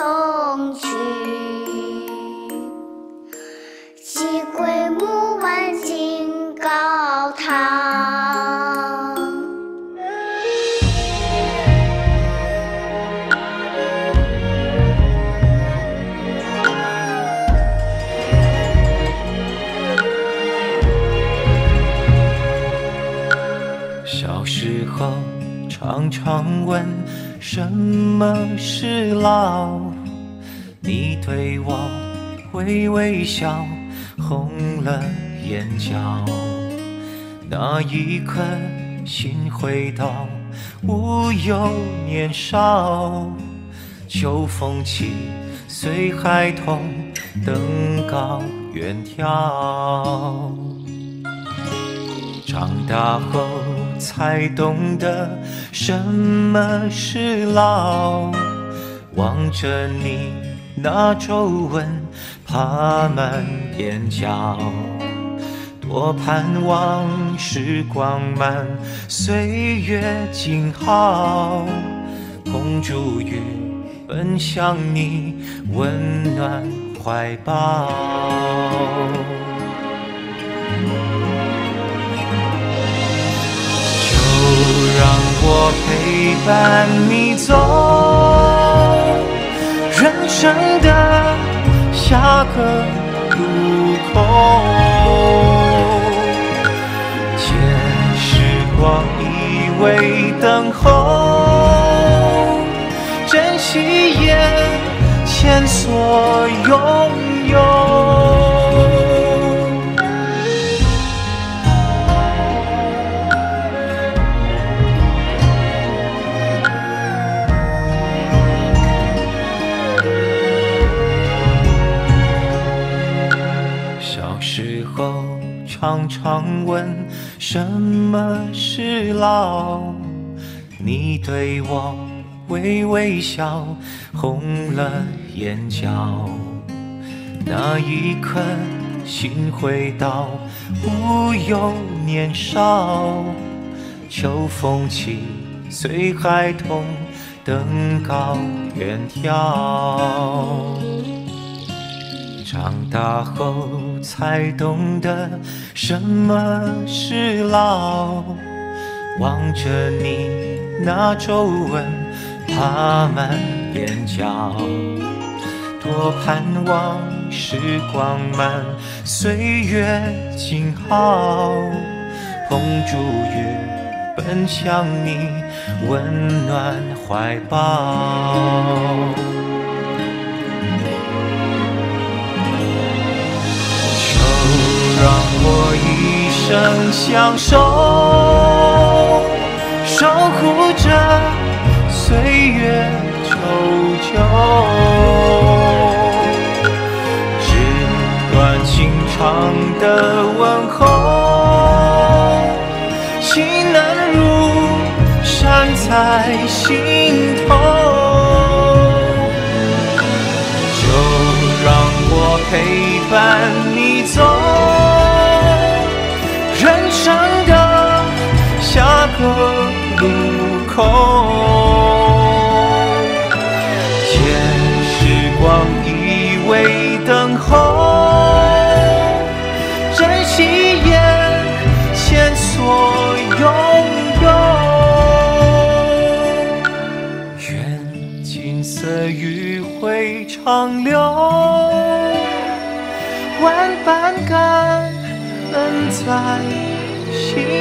中去。鸡归木晚金高堂。 小时候常常问什么是老，你对我微微笑，红了眼角。那一刻心回到无忧年少，秋风起，随孩童登高远眺。长大后才懂得什么是老，望着你那皱纹爬满眼角，多盼望时光慢，岁月静好，捧住雨奔向你温暖怀抱。让我陪伴你走人生的下个路口，借时光依偎等候，珍惜眼前所拥有。时候常常问什么是老，你对我微微笑，红了眼角。那一刻心回到无忧年少，秋风起，随孩童登高远眺。长大后才懂得什么是老，望着你那皱纹爬满眼角，多盼望时光慢，岁月静好，捧住雨奔向你温暖怀抱。让我一生相守，守护着岁月久久，纸短情长的问候，情难如山在心头。就让我陪伴你走人生的下个路口，借时光依偎等候，珍惜眼前所拥有。愿金色余晖长留，万般感恩在心